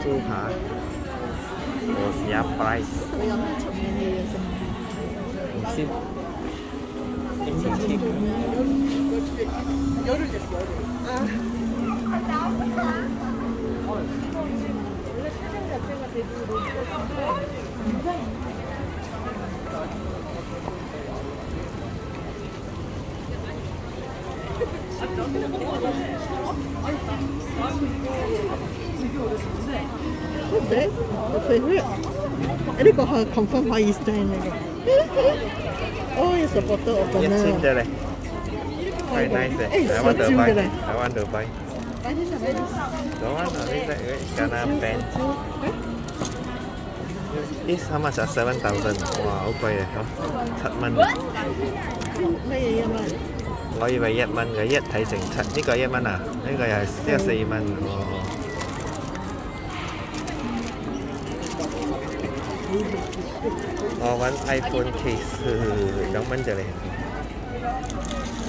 豬扒，was ya price？ 佢有咩出名嘅嘢食？ 唔知。 What's that? Your favorite? 呢個係 confirm 可以 stand 嚟嘅。Oh, it's a bottle opener. 1000的嘞，quite nice. I want to buy. I want to buy. Don't want to read that. Gonna pen. This how much? 7,000. 哇，好貴啊！7蚊。 咩嘢1蚊？ 我以為1蚊嘅，一睇成7，呢個1蚊啊？呢個又係4蚊喎。我揾 iPhone case 2蚊啫你。